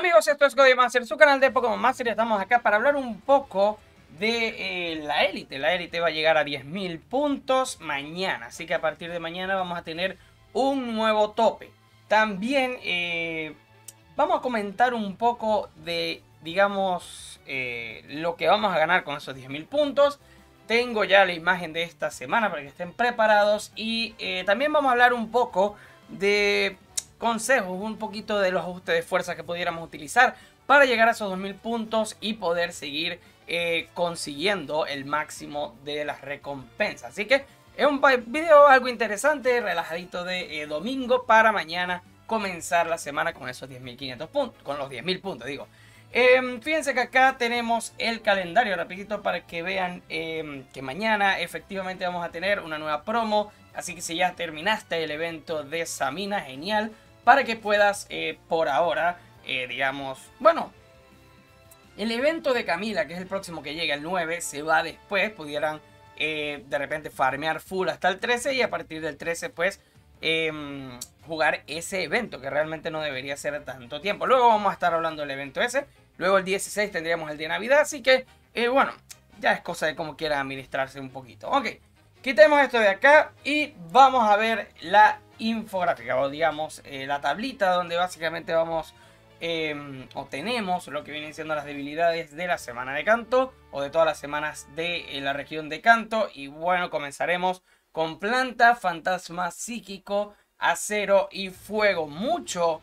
Amigos, esto es Cody Master, su canal de Pokémon Master, y estamos acá para hablar un poco de la élite. La élite va a llegar a 10.000 puntos mañana, así que a partir de mañana vamos a tener un nuevo tope. También vamos a comentar un poco de, digamos, lo que vamos a ganar con esos 10.000 puntos. Tengo ya la imagen de esta semana para que estén preparados y también vamos a hablar un poco de consejos, un poquito de los ajustes de fuerza que pudiéramos utilizar para llegar a esos 2000 puntos y poder seguir consiguiendo el máximo de las recompensas. Así que es un video algo interesante, relajadito de domingo para mañana comenzar la semana con esos 10.500 puntos, con los 10.000 puntos digo. Fíjense que acá tenemos el calendario rapidito para que vean que mañana efectivamente vamos a tener una nueva promo. Así que si ya terminaste el evento de Samina, genial, para que puedas por ahora, digamos, bueno, el evento de Camila, que es el próximo que llega el 9, se va después, pudieran de repente farmear full hasta el 13 y a partir del 13 pues jugar ese evento que realmente no debería ser tanto tiempo. Luego vamos a estar hablando del evento ese. Luego el 16 tendríamos el de Navidad, así que bueno, ya es cosa de cómo quiera administrarse un poquito. Ok, quitemos esto de acá y vamos a ver la infográfica o digamos la tablita donde básicamente vamos o tenemos lo que vienen siendo las debilidades de la semana de Kanto o de todas las semanas de la región de Kanto. Y bueno, comenzaremos con planta, fantasma, psíquico, acero y fuego. Mucho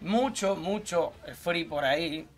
free por ahí.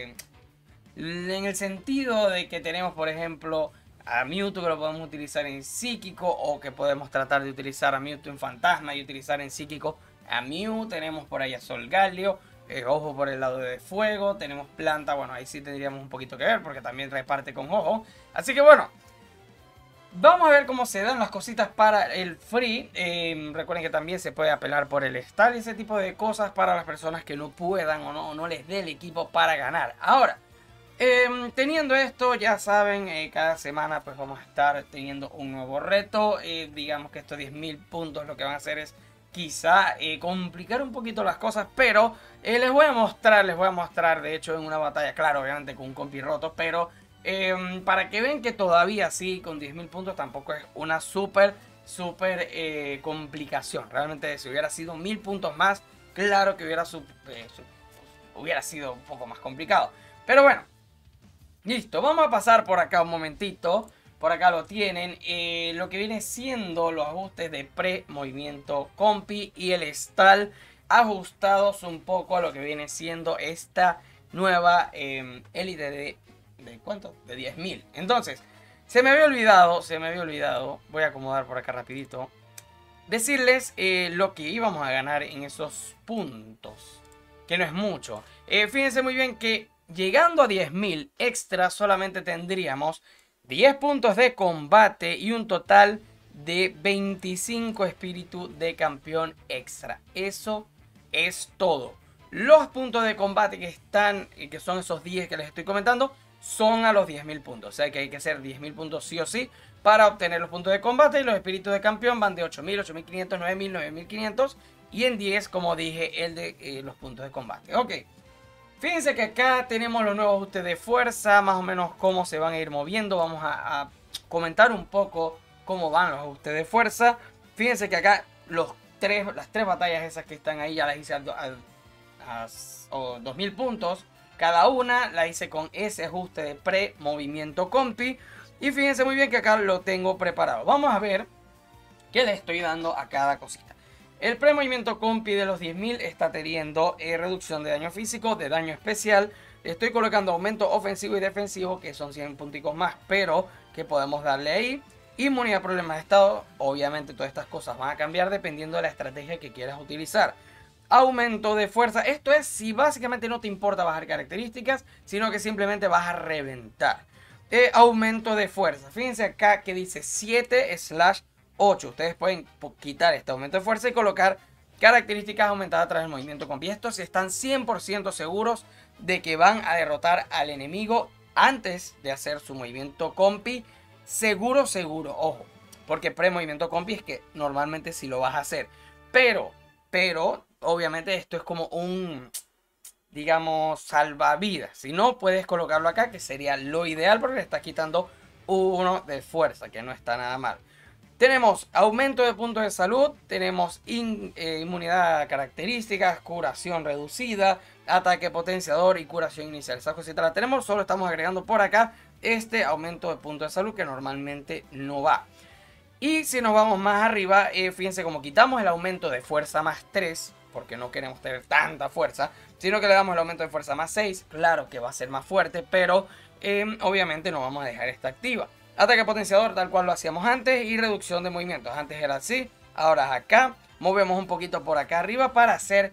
En el sentido de que tenemos, por ejemplo, a Mewtwo que lo podemos utilizar en psíquico, o que podemos tratar de utilizar a Mewtwo en fantasma y utilizar en psíquico a Mew. Tenemos por ahí a Solgaleo. Ojo por el lado de fuego. Tenemos planta, bueno, ahí sí tendríamos un poquito que ver porque también reparte con ojo. Así que bueno, vamos a ver cómo se dan las cositas para el free. Recuerden que también se puede apelar por el stall y ese tipo de cosas para las personas que no puedan o no les dé el equipo para ganar. Ahora, teniendo esto, ya saben, cada semana pues vamos a estar teniendo un nuevo reto. Digamos que estos 10.000 puntos lo que van a hacer es quizá complicar un poquito las cosas, pero les voy a mostrar, de hecho en una batalla, claro, obviamente con un compi roto, pero para que vean que todavía sí, con 10.000 puntos tampoco es una súper complicación. Realmente si hubiera sido 1000 puntos más, claro que hubiera sido un poco más complicado. Pero bueno, listo, vamos a pasar por acá un momentito. Por acá lo tienen, lo que viene siendo los ajustes de pre-movimiento compi y el stall ajustados un poco a lo que viene siendo esta nueva élite de ¿cuánto? De 10.000. Entonces, se me había olvidado, voy a acomodar por acá rapidito, decirles lo que íbamos a ganar en esos puntos, que no es mucho. Fíjense muy bien que llegando a 10.000 extra solamente tendríamos 10 puntos de combate y un total de 25 espíritu de campeón extra. Eso es todo. Los puntos de combate que están, que son esos 10 que les estoy comentando, son a los 10.000 puntos. O sea que hay que hacer 10.000 puntos sí o sí para obtener los puntos de combate. Y los espíritus de campeón van de 8.000, 8.500, 9.000, 9.500. Y en 10, como dije, el de los puntos de combate. Ok. Fíjense que acá tenemos los nuevos ajustes de fuerza, más o menos cómo se van a ir moviendo. Vamos a comentar un poco cómo van los ajustes de fuerza. Fíjense que acá las tres batallas esas que están ahí ya las hice a 2000 puntos. Cada una la hice con ese ajuste de pre-movimiento compi. Y fíjense muy bien que acá lo tengo preparado. Vamos a ver qué le estoy dando a cada cosita. El pre-movimiento compi de los 10.000 está teniendo reducción de daño físico, de daño especial. Le estoy colocando aumento ofensivo y defensivo, que son 100 punticos más, pero que podemos darle ahí. Inmunidad a problemas de estado. Obviamente todas estas cosas van a cambiar dependiendo de la estrategia que quieras utilizar. Aumento de fuerza. Esto es si básicamente no te importa bajar características, sino que simplemente vas a reventar. Aumento de fuerza. Fíjense acá que dice 7/8. Ustedes pueden quitar este aumento de fuerza y colocar características aumentadas tras el movimiento compi. Esto si están 100% seguros de que van a derrotar al enemigo antes de hacer su movimiento compi. Seguro, ojo. Porque pre-movimiento compi es que normalmente sí lo vas a hacer. Pero, obviamente esto es como un digamos, salvavidas. Si no, puedes colocarlo acá, que sería lo ideal porque le estás quitando 1 de fuerza, que no está nada mal. Tenemos aumento de puntos de salud, tenemos inmunidad a características, curación reducida, ataque potenciador y curación inicial. Esas cositas las tenemos, solo estamos agregando por acá este aumento de puntos de salud que normalmente no va. Y si nos vamos más arriba, fíjense como quitamos el aumento de fuerza más 3, porque no queremos tener tanta fuerza, sino que le damos el aumento de fuerza más 6, claro que va a ser más fuerte, pero obviamente no vamos a dejar esta activa. Ataque potenciador tal cual lo hacíamos antes y reducción de movimientos. Antes era así, ahora es acá. Movemos un poquito por acá arriba para hacer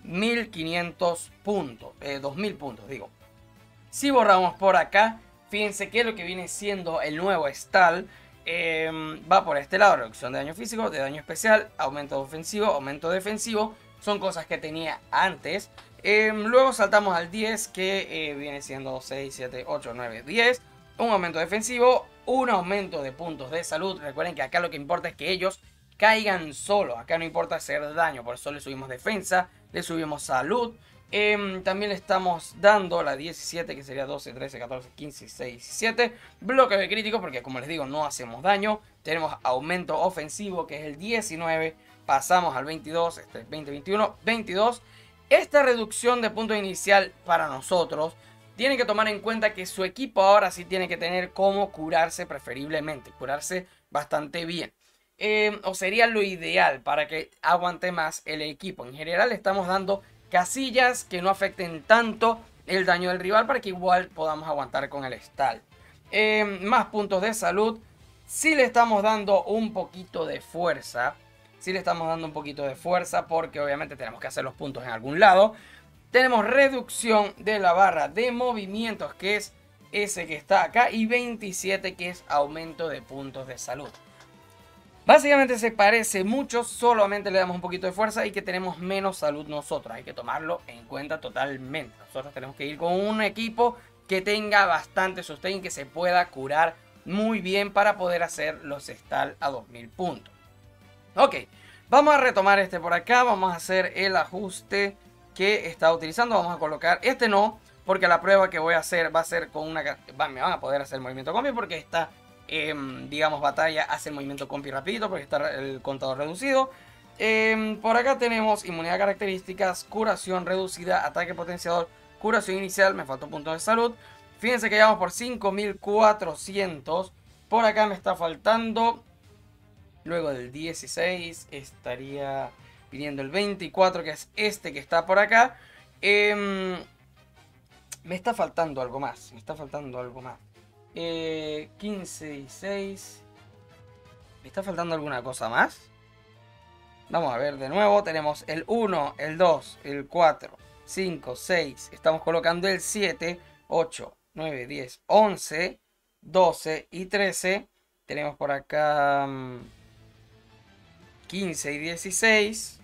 1500 puntos, 2000 puntos digo. Si borramos por acá, fíjense que lo que viene siendo el nuevo stall va por este lado. Reducción de daño físico, de daño especial, aumento ofensivo, aumento defensivo. Son cosas que tenía antes. Luego saltamos al 10 que viene siendo 6, 7, 8, 9, 10. Un aumento defensivo, un aumento de puntos de salud. Recuerden que acá lo que importa es que ellos caigan solos. Acá no importa hacer daño, por eso le subimos defensa, le subimos salud. También le estamos dando la 17, que sería 12, 13, 14, 15, 16, 17. Bloqueo de crítico, porque como les digo, no hacemos daño. Tenemos aumento ofensivo, que es el 19. Pasamos al 22, 20, 21, 22. Esta reducción de punto inicial para nosotros, tienen que tomar en cuenta que su equipo ahora sí tiene que tener cómo curarse preferiblemente. Curarse bastante bien. O sería lo ideal para que aguante más el equipo. En general le estamos dando casillas que no afecten tanto el daño del rival para que igual podamos aguantar con el stall. Más puntos de salud. Si le estamos dando un poquito de fuerza. Si le estamos dando un poquito de fuerza porque obviamente tenemos que hacer los puntos en algún lado. Tenemos reducción de la barra de movimientos, que es ese que está acá, y 27, que es aumento de puntos de salud. Básicamente se parece mucho, solamente le damos un poquito de fuerza y que tenemos menos salud nosotros. Hay que tomarlo en cuenta totalmente. Nosotros tenemos que ir con un equipo que tenga bastante sustain, que se pueda curar muy bien para poder hacer los stall a 2000 puntos. Ok, vamos a retomar este por acá, vamos a hacer el ajuste que está utilizando. Vamos a colocar este no, porque la prueba que voy a hacer va a ser con una... me van a poder hacer el movimiento compi porque esta, digamos, batalla hace el movimiento compi rapidito porque está el contador reducido. Por acá tenemos inmunidad características, curación reducida, ataque potenciador, curación inicial, me faltó punto de salud. Fíjense que llevamos por 5400. Por acá me está faltando, luego del 16 estaría viniendo el 24, que es este que está por acá. Me está faltando algo más. 15, 16. ¿Me está faltando alguna cosa más? Vamos a ver de nuevo. Tenemos el 1, el 2, el 4, 5, 6. Estamos colocando el 7, 8, 9, 10, 11, 12 y 13. Tenemos por acá 15 y 16.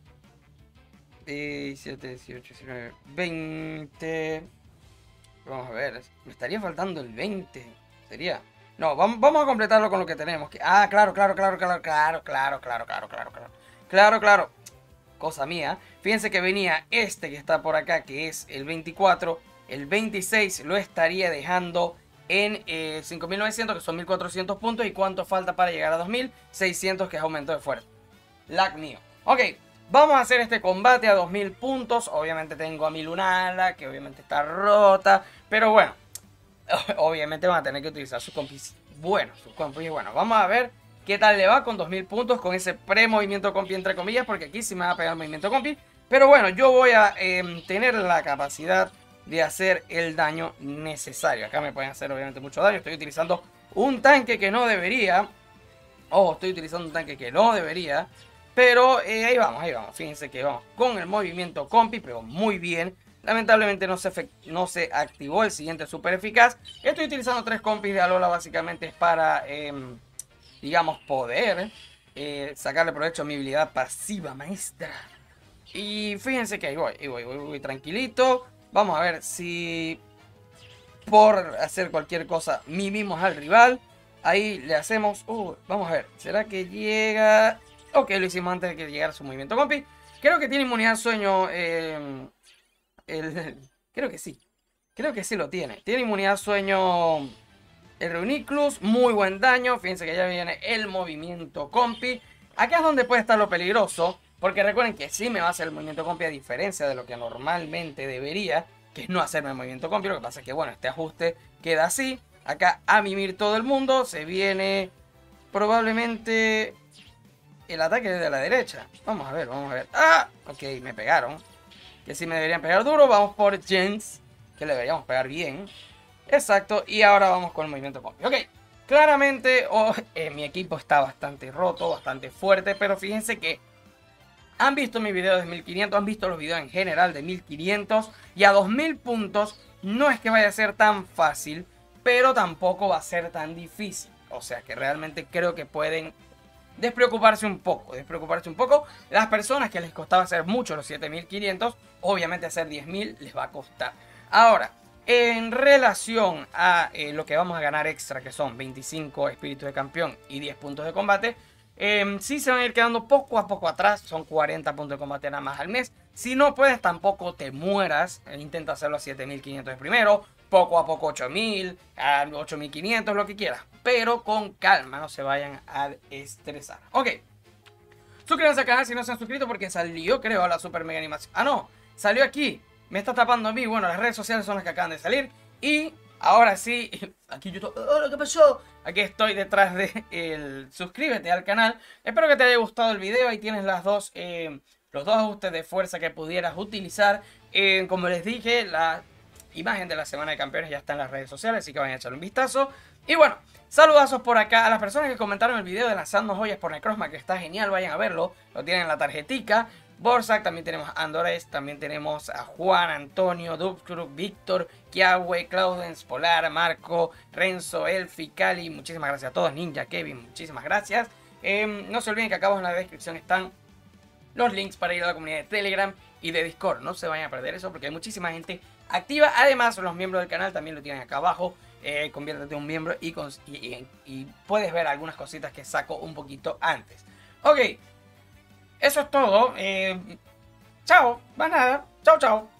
17, 18, 19, 20. Vamos a ver, me estaría faltando el 20. Sería... No, vamos a completarlo con lo que tenemos. Claro. Cosa mía. Fíjense que venía este que está por acá, que es el 24. El 26 lo estaría dejando en 5900, que son 1400 puntos. ¿Y cuánto falta para llegar a 2600, que es aumento de fuerza? Lag mío. Ok. Vamos a hacer este combate a 2000 puntos. Obviamente tengo a mi Lunala, que obviamente está rota. Pero bueno, obviamente van a tener que utilizar sus compis. Bueno, vamos a ver qué tal le va con 2000 puntos. Con ese pre-movimiento compi, entre comillas. Porque aquí sí me va a pegar el movimiento compi. Pero bueno, yo voy a tener la capacidad de hacer el daño necesario. Acá me pueden hacer obviamente mucho daño. Estoy utilizando un tanque que no debería. Pero ahí vamos. Fíjense que vamos con el movimiento compi, pero muy bien. Lamentablemente no se activó el siguiente super eficaz. Estoy utilizando 3 compis de Alola básicamente para, digamos, poder sacarle provecho a mi habilidad pasiva maestra. Y fíjense que ahí voy tranquilito. Vamos a ver si por hacer cualquier cosa mimimos al rival. Ahí le hacemos... vamos a ver, ¿será que llega...? Ok, lo hicimos antes de que llegara su movimiento compi. Creo que tiene inmunidad al sueño Creo que sí. Creo que sí lo tiene. Tiene inmunidad sueño el Reuniclus. Muy buen daño. Fíjense que ya viene el movimiento compi. Acá es donde puede estar lo peligroso. Porque recuerden que sí me va a hacer el movimiento compi, a diferencia de lo que normalmente debería, que es no hacerme el movimiento compi. Lo que pasa es que, bueno, este ajuste queda así. Acá a mimir todo el mundo. Se viene probablemente el ataque desde la derecha. Vamos a ver, vamos a ver. ¡Ah! Ok, me pegaron. Que sí me deberían pegar duro. Vamos por Jens, que le deberíamos pegar bien. Exacto, y ahora vamos con el movimiento compi. Ok, claramente mi equipo está bastante roto, bastante fuerte, pero fíjense que han visto mis videos de 1500, han visto los videos en general de 1500 y a 2000 puntos no es que vaya a ser tan fácil, pero tampoco va a ser tan difícil. O sea que realmente creo que pueden despreocuparse un poco, Las personas que les costaba hacer mucho los 7500, obviamente hacer 10.000 les va a costar. Ahora, en relación a lo que vamos a ganar extra, que son 25 espíritus de campeón y 10 puntos de combate, sí se van a ir quedando poco a poco atrás. Son 40 puntos de combate nada más al mes. Si no puedes, tampoco te mueras. Intenta hacerlo a 7500 primero, poco a poco 8000, a 8500, lo que quieras. Pero con calma, no se vayan a estresar. Ok, suscríbanse al canal si no se han suscrito, porque salió, creo, la super mega animación. Ah, no, salió aquí. Me está tapando a mí. Bueno, las redes sociales son las que acaban de salir. Y ahora sí, aquí YouTube. ¡Oh, qué pasó! Aquí estoy detrás de el suscríbete al canal. Espero que te haya gustado el video. Ahí tienes los dos ajustes de fuerza que pudieras utilizar. Como les dije, la imagen de la semana de campeones ya está en las redes sociales, así que vayan a echarle un vistazo. Y bueno, saludazos por acá a las personas que comentaron el video de lanzando joyas por Necrozma, que está genial, vayan a verlo. Lo tienen en la tarjetica. Borsak, también tenemos a Andores, también tenemos a Juan, Antonio, Dubskruk, Víctor, Kiawe, Claudens, Polar, Marco, Renzo, Elfi, Cali. Muchísimas gracias a todos. Ninja, Kevin, muchísimas gracias. No se olviden que acá abajo en la descripción están los links para ir a la comunidad de Telegram y de Discord. No se vayan a perder eso porque hay muchísima gente activa. Además, los miembros del canal también lo tienen acá abajo. Conviértete en un miembro y puedes ver algunas cositas que saco un poquito antes. Ok. Eso es todo. Chao. Más nada. Chao, chao.